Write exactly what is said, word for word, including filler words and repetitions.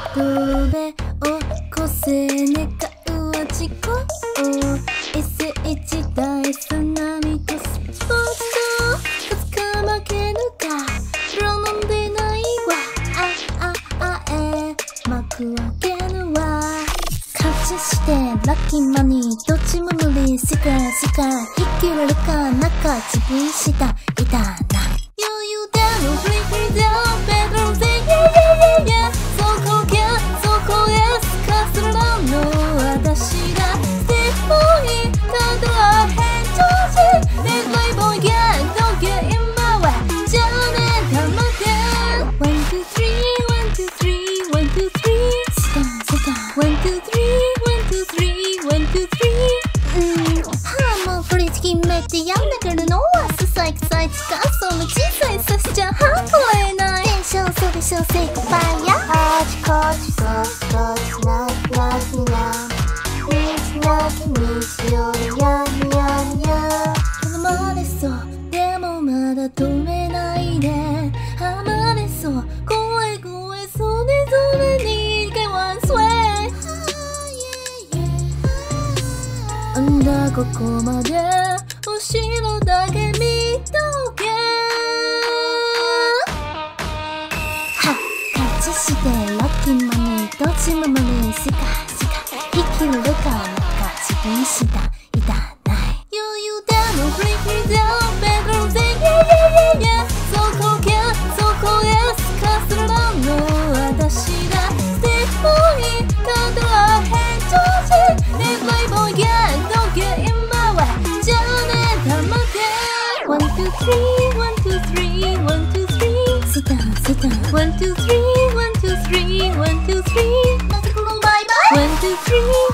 べ起こせ願うは事故 エスいち 大津波とスポーツと勝つか負けるかプロ飲んでないわあああえ幕開けるわ勝ちしてラッキーマニーどっちも無理世界世界生きれるかなんか自分したいたな余裕だろフリーフリーだろベドローで Yeah yeah yeah yeah そこがそこへすかすらの私だステップインただ変調子レッドライボーイがどけ今はじゃあね黙って One two three one two three one two three スタンスタン One two three one two three one two three うんはあもう振り付きめてやんだけるのはささいくさいつかその小さいさしちゃは超えないテンションそうでしょセイコパイやあちこちそっとつなぎなぎなみつなぎみしようやみやみや頼まれそうでもまだ止めないでハマれそう声声それぞれにがワンスウェイんだここまで後ろだけ見とけはっ勝ちしてラッキーマニーどっちも無理すかすか生きるかなんか自分したいたない余裕だろフリーフリーだろベドローで Yeah yeah yeah yeah そこがそこへすかすらの私だステップインただ変調子レッドライボーイがどけ今はじゃあね黙って One two three one two three one two three スタンスタン One two three one two three one two three またこのバイバイ One two three